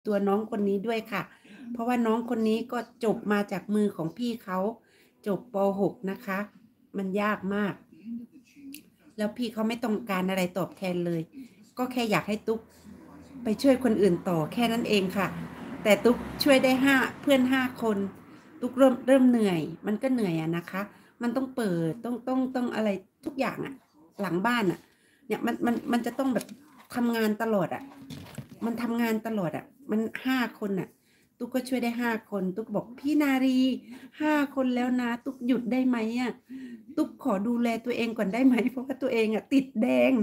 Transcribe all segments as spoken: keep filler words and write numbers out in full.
ตัวน้องคนนี้ด้วยค่ะเพราะว่าน้องคนนี้ก็จบมาจากมือของพี่เขาจบป หก นะคะมันยากมากแล้วพี่เขาไม่ต้องการอะไรตอบแทนเลยก็แค่อยากให้ตุ๊กไปช่วยคนอื่นต่อแค่นั้นเองค่ะแต่ตุ๊กช่วยได้ห้าเพื่อนห้าคนตุ๊กเริ่มเริ่มเหนื่อยมันก็เหนื่อยอะนะคะมันต้องเปิดต้องต้องต้องอะไรทุกอย่างอะหลังบ้านอะเนี่ยมันมันมันจะต้องแบบทำงานตลอดอะมันทำงานตลอดอะมันห้าคนอะตุ๊กก็ช่วยได้ห้าคนตุ๊กบอกพี่นารีห้าคนแล้วนะตุ๊กหยุดได้ไหมอะตุ๊กขอดูแลตัวเองก่อนได้ไหมเพราะว่าตัวเองอะติดแดง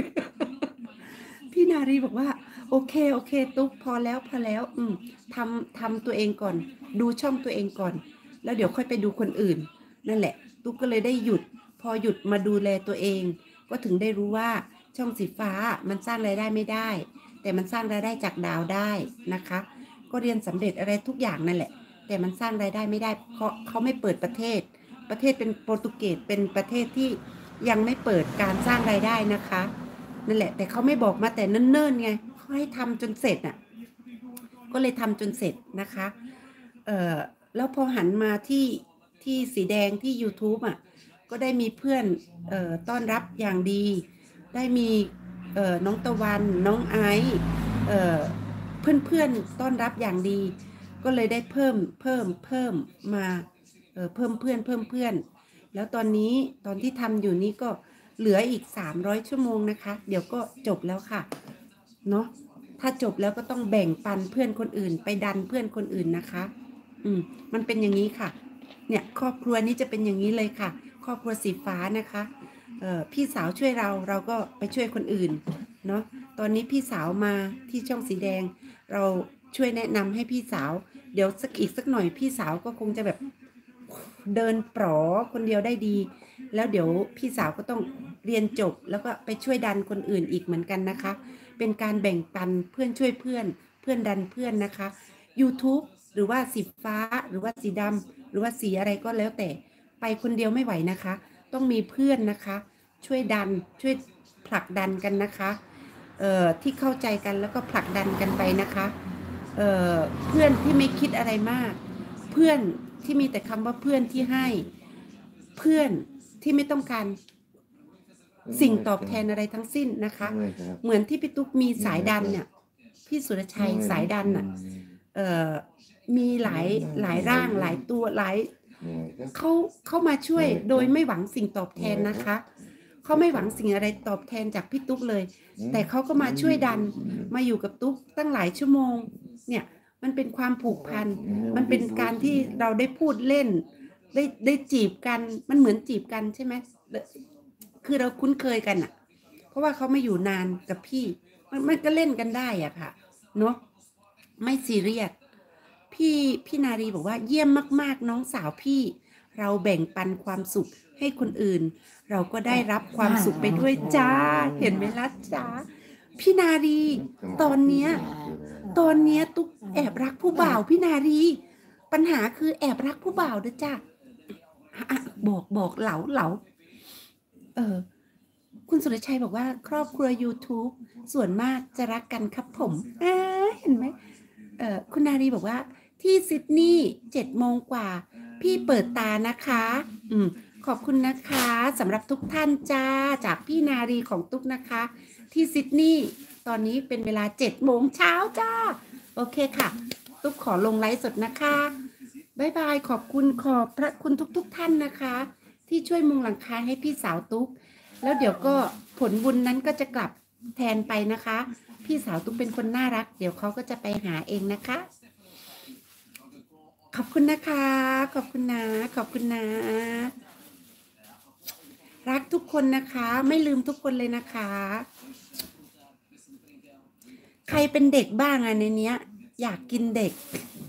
พี่นารีบอกว่าโอเคโอเคตุ๊กพอแล้วพอแล้วอืมทำทำตัวเองก่อนดูช่องตัวเองก่อนแล้วเดี๋ยวค่อยไปดูคนอื่นนั่นแหละตุ๊กก็เลยได้หยุดพอหยุดมาดูแลตัวเองก็ถึงได้รู้ว่าช่องสีฟ้ามันสร้างรายได้ไม่ได้แต่มันสร้างรายได้จากดาวได้นะคะก็เรียนสำเร็จอะไรทุกอย่างนั่นแหละแต่มันสร้างรายได้ไม่ได้เพราะเขาไม่เปิดประเทศประเทศเป็นโปรตุเกสเป็นประเทศที่ยังไม่เปิดการสร้างรายได้นะคะนั่นแหละแต่เขาไม่บอกมาแต่เนิ่นๆไงเขาให้ทำจนเสร็จอ่ะก็เลยทำจนเสร็จนะคะเอ่อแล้วพอหันมาที่ที่สีแดงที่ YouTube อ่ะก็ได้มีเพื่อนเอ่อต้อนรับอย่างดีได้มีเอ่อน้องตะวันน้องไอซ์เอ่อเพื่อนๆต้อนรับอย่างดีก็เลยได้เพิ่มเพิ่มเพิ่มมาเอ่อเพิ่มเพื่อนเพิ่มเพื่อนแล้วตอนนี้ตอนที่ทำอยู่นี้ก็เหลืออีกสามร้อยชั่วโมงนะคะเดี๋ยวก็จบแล้วค่ะเนาะถ้าจบแล้วก็ต้องแบ่งปันเพื่อนคนอื่นไปดันเพื่อนคนอื่นนะคะอืมมันเป็นอย่างนี้ค่ะเนี่ยครอบครัวนี้จะเป็นอย่างนี้เลยค่ะครอบครัวสีฟ้านะคะเอ่อพี่สาวช่วยเราเราก็ไปช่วยคนอื่นเนาะตอนนี้พี่สาวมาที่ช่องสีแดงเราช่วยแนะนำให้พี่สาวเดี๋ยวสักอีกสักหน่อยพี่สาวก็คงจะแบบเดินปลอคนเดียวได้ดีแล้วเดี๋ยวพี่สาวก็ต้องเรียนจบแล้วก็ไปช่วยดันคนอื่นอีกเหมือนกันนะคะเป็นการแบ่งปันเพื่อนช่วยเพื่อนเพื่อนดันเพื่อนนะคะ YouTube หรือว่าสีฟ้าหรือว่าสีดำหรือว่าสีอะไรก็แล้วแต่ไปคนเดียวไม่ไหวนะคะต้องมีเพื่อนนะคะช่วยดันช่วยผลักดันกันนะคะเอ่อที่เข้าใจกันแล้วก็ผลักดันกันไปนะคะเอ่อเพื่อนที่ไม่คิดอะไรมากเพื่อนที่มีแต่คำว่าเพื่อนที่ให้เพื่อนที่ไม่ต้องการสิ่งตอบแทนอะไรทั้งสิ้นนะคะเหมือนที่พี่ตุ๊กมีสายดันเนี่ยพี่สุรชัยสายดันน่ะเอ่อมีหลายหลายร่างหลายตัวหลายเขาเขามาช่วยโดยไม่หวังสิ่งตอบแทนนะคะเขาไม่หวังสิ่งอะไรตอบแทนจากพี่ตุ๊กเลยแต่เขาก็มาช่วยดันมาอยู่กับตุ๊กตั้งหลายชั่วโมงเนี่ยมันเป็นความผูกพันมันเป็นการที่เราได้พูดเล่นได้ได้จีบกันมันเหมือนจีบกันใช่ไหมคือเราคุ้นเคยกันอ่ะเพราะว่าเขาไม่อยู่นานกับพี่มันมันก็เล่นกันได้อ่ะค่ะเนาะไม่ซีเรียสพี่พี่นารีบอกว่าเยี่ยมมากๆน้องสาวพี่เราแบ่งปันความสุขให้คนอื่นเราก็ได้รับความสุขไปด้วยจ้าเห็นไหมล่ะจ้าพี่นารีตอนเนี้ยตอนเนี้ยตุ๊กแอบรักผู้บ่าวพี่นารีปัญหาคือแอบรักผู้บ่าวด้วยจ้าอ่ะบอกบอกเหลาเหลาเออคุณสุรชัยบอกว่าครอบครัว YouTube ส่วนมากจะรักกันครับผมอ่าเห็นไหมเออคุณนารีบอกว่าที่ซิดนีย์เจ็ดโมงกว่าพี่เปิดตานะคะอืมขอบคุณนะคะสำหรับทุกท่านจ้าจากพี่นารีของตุ๊กนะคะที่ซิดนีย์ตอนนี้เป็นเวลาเจ็ดโมงเช้าจ้าโอเคค่ะตุ๊กขอลงไลฟ์สดนะคะบ๊ายบายขอบคุณขอบพระคุณทุกๆท่านนะคะที่ช่วยมุงหลังคาให้พี่สาวตุ๊กแล้วเดี๋ยวก็ผลบุญนั้นก็จะกลับแทนไปนะคะพี่สาวตุ๊กเป็นคนน่ารักเดี๋ยวเขาก็จะไปหาเองนะคะขอบคุณนะคะขอบคุณนะขอบคุณนะรักทุกคนนะคะไม่ลืมทุกคนเลยนะคะใครเป็นเด็กบ้างอะในเนี้ยอยากกินเด็ก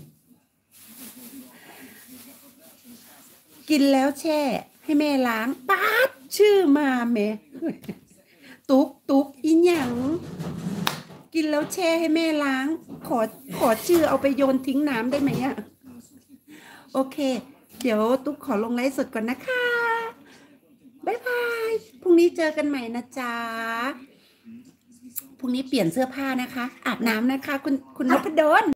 กินแล้วแช่ให้แม่ล้างป๊าดชื่อมาแม่ตุ๊กตุ๊กอีหยังกินแล้วแช่ให้แม่ล้างขอขอชื่อเอาไปโยนทิ้งน้ำได้ไหมอะโอเคเดี๋ยวตุ๊กขอลงไลฟ์สดก่อนนะคะบ๊ายบายพรุ่งนี้เจอกันใหม่นะจ๊ะพรุ่งนี้เปลี่ยนเสื้อผ้านะคะ อาบน้ำนะคะ คุณคุณนพดล